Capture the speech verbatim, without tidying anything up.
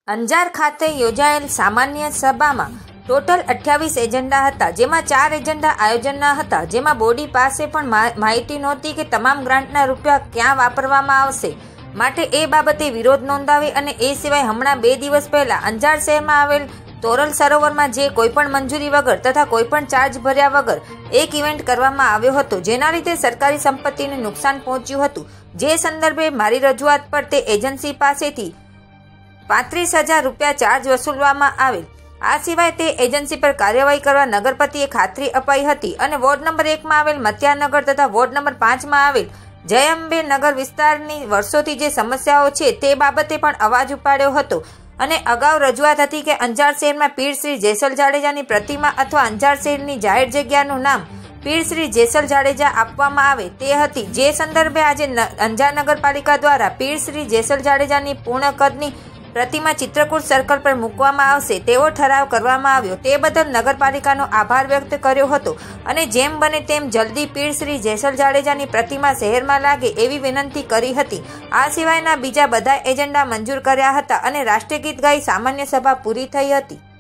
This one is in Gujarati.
અંજાર ખાતે યોજાયેલ સામાન્ય સભામાં ટોટલ અઠ્યાવીસ એજન્ડા હતા, જેમાં ચાર એજન્ડા આયોજનના હતા, જેમાં બોડી પાસે પણ માહિતી નહોતી કે તમામ ગ્રાન્ટના રૂપિયા ક્યાં વાપરવામાં આવશે, માટે એ બાબતે વિરોધ નોંધાવી અને એ સિવાય હમણાં બે દિવસ પહેલા અંજાર શહેરમાં આવેલ તોરલ સરોવરમાં જે કોઈપણ મંજૂરી વગર તથા કોઈપણ ચાર્જ ભર્યા વગર એક ઇવેન્ટ કરવામાં આવ્યો હતો, જેના લીધે સરકારી સંપત્તિને નુકસાન પહોંચ્યું હતું. જે સંદર્ભે મારી રજૂઆત પર તે એજન્સી પાસેથી પાંત્રીસ હજાર રૂપિયા ચાર્જ વસૂલવામાં આવેલ. આ સિવાય તે એજન્સી પર કાર્યવાહી કરવા નગરપતિએ ખાતરી અપાઈ હતી અને વોર્ડ નંબર એકમાં આવેલ મત્યાનગર તથા વોર્ડ નંબર પાંચમાં આવેલ જયંબે નગર વિસ્તારની વર્ષોથી જે સમસ્યાઓ છે તે બાબતે પણ અવાજ ઉપાડ્યો હતો અને અગાઉ રજૂઆત હતી કે અંજાર શહેરમાં પીર શ્રી જેસલ જાડેજાની પ્રતિમા અથવા અંજાર શહેરની જાહેર જગ્યાનું નામ પીર શ્રી જેસલ જાડેજા આપવામાં આવે તે હતી. જે સંદર્ભે આજે અંજાર નગરપાલિકા દ્વારા પીર શ્રી જેસલ જાડેજાની પૂર્ણ કદની પ્રતિમા ચિત્રકૂટ સર્કલ પર મૂકવામાં આવશે તેવો ઠરાવ કરવામાં આવ્યો. તે બદલ નગરપાલિકાનો આભાર વ્યક્ત કર્યો હતો અને જેમ બને તેમ જલ્દી પીર શ્રી જેસલ જાડેજાની પ્રતિમા શહેરમાં લાગે એવી વિનંતી કરી હતી. આ સિવાયના બીજા બધા એજન્ડા મંજૂર કર્યા હતા અને રાષ્ટ્રીય ગીત ગાઈ સામાન્ય સભા પૂરી થઈ હતી.